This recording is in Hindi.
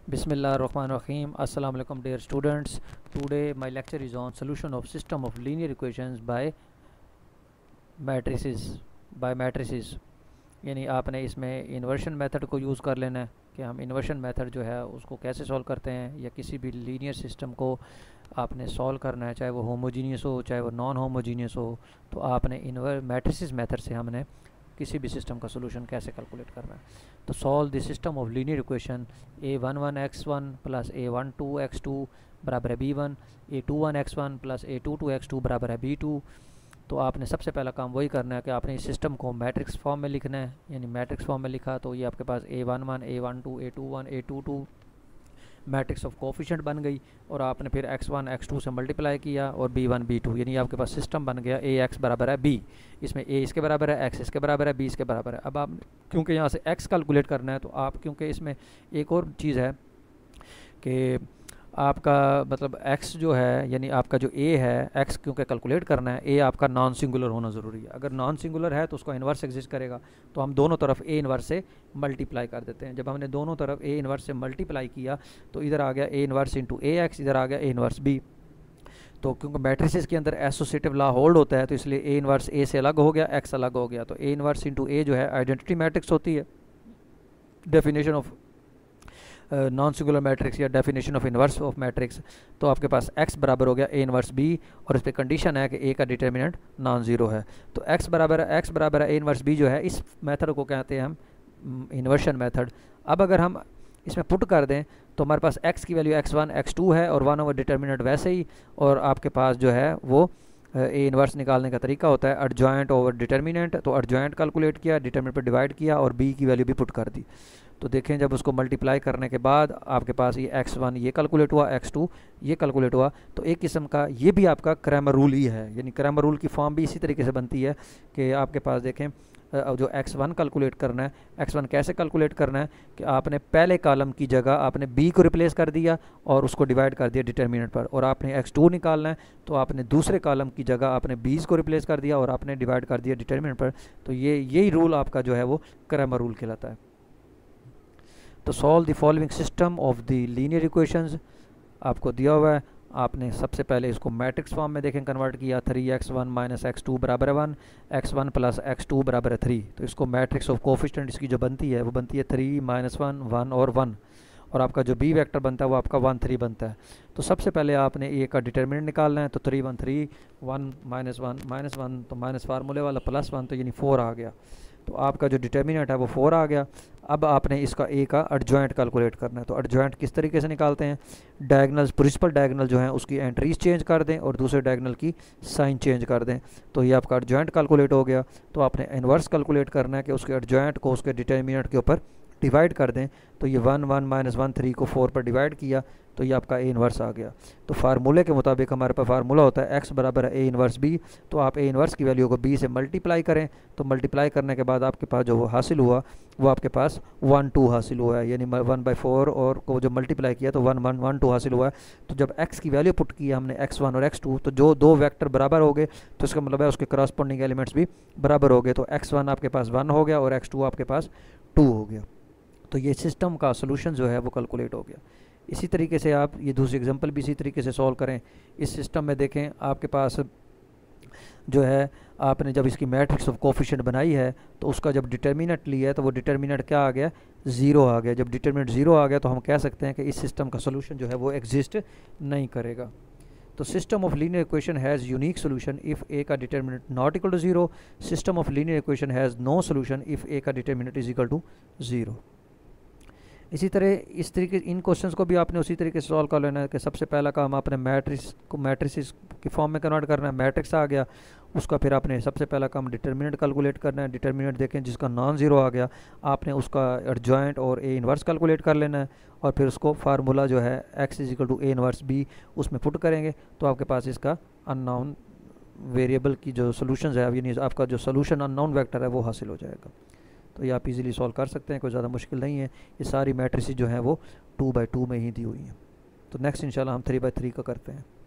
Bismillahirrahmanirrahim. Assalamu alaikum dear students. Today my lecture is on solution of system of linear equations by matrices. यानी आपने इसमें इन्वर्शन मेथड को यूज़ कर लेना है कि हम इन्वर्शन मेथड जो है उसको कैसे सॉल्व करते हैं, या किसी भी लीनियर सिस्टम को आपने सॉल्व करना है, चाहे वो होमोजीनियस हो चाहे वो नॉन होमोजीनियस हो, तो आपने मैट्रिसेस मेथड से हमने किसी भी सिस्टम का सोल्यूशन कैसे कैलकुलेट करना है। तो solve the system of linear equation a11x1 plus a12x2 बराबर है b1, a21x1 प्लस a22x2 बराबर है b2। तो आपने सबसे पहला काम वही करना है कि आपने इस सिस्टम को मैट्रिक्स फॉर्म में लिखना है, यानी मैट्रिक्स फॉर्म में लिखा तो ये आपके पास a11 a12 a21 a22 matrix of coefficient बन गई, और आपने फिर x1 x2 से मल्टीप्लाई किया और b1 b2, यानी आपके पास सिस्टम बन गया ax बराबर है b। इसमें a इसके बराबर है, x इसके बराबर है, b इसके बराबर है। अब आप क्योंकि यहाँ से x कैलकुलेट करना है, तो आप क्योंकि इसमें एक और चीज़ है कि आपका मतलब x जो है, यानी आपका जो a है, x क्योंकि कैलकुलेट करना है, a आपका नॉन सिंगुलर होना ज़रूरी है। अगर नॉन सिंगुलर है तो उसका इन्वर्स एग्जिस्ट करेगा, तो हम दोनों तरफ a इन्वर्स से मल्टीप्लाई कर देते हैं। जब हमने दोनों तरफ a इन्वर्स से मल्टीप्लाई किया तो इधर आ गया a inverse into A X, इधर आ गया a इन्वर्स b। तो क्योंकि मैट्रिसेस के अंदर एसोसिएटिव लॉ होल्ड होता है, तो इसलिए a इन्वर्स a से अलग हो गया, x अलग हो गया। तो a इन्वर्स इंटू a जो है आइडेंटिटी मैट्रिक्स होती है, definition of non singular matrix या definition of inverse of matrix. तो आपके पास x बराबर हो गया a इन्वर्स b, और इस पर कंडीशन है कि a का डिटर्मिनेंट नॉन ज़ीरो है। तो x बराबर है a इन्वर्स b जो है, इस मेथड को कहते हैं हम इन्वर्शन मेथड। अब अगर हम इसमें पुट कर दें तो हमारे पास x की वैल्यू x1 x2 है और 1 ओवर डिटर्मिनेंट वैसे ही, और आपके पास जो है वो ए इन्वर्स निकालने का तरीका होता है एडजॉइंट ओवर डिटर्मिनेंट। तो एडजॉइंट कैलकुलेट किया, डिटर्मिनेंट पर डिवाइड किया और b की वैल्यू भी पुट कर दी। तो देखें जब उसको मल्टीप्लाई करने के बाद आपके पास ये x1 ये कैलकुलेट हुआ, x2 ये कैलकुलेट हुआ। तो एक किस्म का ये भी आपका क्रैमर रूल ही है, यानी क्रैमर रूल की फॉर्म भी इसी तरीके से बनती है कि आपके पास देखें जो x1 कैलकुलेट करना है, x1 कैसे कैलकुलेट करना है कि आपने पहले कॉलम की जगह आपने b को रिप्लेस कर दिया और उसको डिवाइड कर दिया डिटर्मिनेंट पर, और आपने x2 निकालना है तो आपने दूसरे कॉलम की जगह आपने b को रिप्लेस कर दिया और आपने डिवाइड कर दिया डिटर्मिनेंट पर। तो यही रूल आपका जो है वो क्रैमर रूल कहलाता है। तो solve the following system of the linear equations आपको दिया हुआ है। आपने सबसे पहले इसको मैट्रिक्स फॉर्म में देखें कन्वर्ट किया, 3x1 माइनस x2 बराबर है 1, x1 प्लस x2 बराबर है 3। तो इसको मैट्रिक्स ऑफ कोफिशिएंट इसकी जो बनती है वो बनती है 3 माइनस 1 1 और 1, और आपका जो b वेक्टर बनता है वो आपका 1 3 बनता है। तो सबसे पहले आपने a का डिटर्मिनेंट निकालना है, तो 3 1 3 1 माइनस 1 तो माइनस फार्मूले वाला प्लस 1, तो यानी 4 आ गया। तो आपका जो डिटर्मिनेंट है वो 4 आ गया। अब आपने इसका a का एडजॉइंट कैलकुलेट करना है। तो एडजॉइंट किस तरीके से निकालते हैं, डायगनल्स प्रिंसिपल डायगनल जो हैं उसकी एंट्रीज चेंज कर दें और दूसरे डायगनल की साइन चेंज कर दें, तो ये आपका एडजॉइंट कैलकुलेट हो गया। तो आपने इन्वर्स कैलकुलेट करना है कि उसके एडजॉइंट को उसके डिटर्मिनेंट के ऊपर डिवाइड कर दें। तो ये 1 1 माइनस 1 3 को 4 पर डिवाइड किया तो ये आपका ए इन्वर्स आ गया। तो फार्मूले के मुताबिक हमारे पास फार्मूला होता है x बराबर है ए इन्वर्स b। तो आप ए इन्वर्स की वैल्यू को b से मल्टीप्लाई करें, तो मल्टीप्लाई करने के बाद आपके पास जो वो हासिल हुआ वो आपके पास 1 2 हासिल हुआ है, यानी 1/4 और को जो मल्टीप्लाई किया तो 1 1 1 2 हासिल हुआ है। तो जब x की वैल्यू पुट की हमने x1 और x2, तो जो दो वेक्टर बराबर हो गए तो इसका मतलब है उसके करस्पॉन्डिंग एलिमेंट्स भी बराबर हो गए। तो x1 आपके पास 1 हो गया और x2 आपके पास 2 हो गया। तो ये सिस्टम का सोल्यूशन जो है वो कैलकुलेट हो गया। इसी तरीके से आप ये दूसरी एग्जांपल भी इसी तरीके से सॉल्व करें। इस सिस्टम में देखें आपके पास जो है आपने जब इसकी मैट्रिक्स ऑफ कोफिशिएंट बनाई है तो उसका जब डिटर्मिनेंट लिया है तो वो डिटर्मिनेंट क्या आ गया, 0 आ गया। जब डिटर्मिनेंट 0 आ गया तो हम कह सकते हैं कि इस सिस्टम का सोल्यूशन जो है वो एग्जिस्ट नहीं करेगा। तो system of linear equation has unique solution if A का determinant not equal to 0। System of linear equation has no solution if A का डिटर्मिनेंट इज इक्वल टू 0। इसी तरह इस तरीके इन क्वेश्चंस को भी आपने उसी तरीके से सॉल्व कर लेना है कि सबसे पहला काम आपने मैट्रिक्स की फॉर्म में कन्वर्ट करना है। मैट्रिक्स आ गया, उसका फिर आपने सबसे पहला काम डिटर्मिनेंट कैलकुलेट करना है। डिटर्मिनेंट देखें जिसका नॉन ज़ीरो आ गया, आपने उसका एडजॉइंट और ए इन्वर्स कैलकुलेट कर लेना है, और फिर उसको फार्मूला जो है x is equal to A inverse b उसमें पुट करेंगे तो आपके पास इसका अननोन वेरिएबल की जो सोल्यूशन है, यानी आपका जो सोल्यूशन अननोन वेक्टर है वो हासिल हो जाएगा। तो ये आप इजीली सॉल्व कर सकते हैं, कोई ज़्यादा मुश्किल नहीं है। ये सारी मैट्रिसेस जो हैं वो 2 बाई 2 में ही दी हुई हैं। तो नेक्स्ट इंशाल्लाह हम 3 बाई 3 का करते हैं।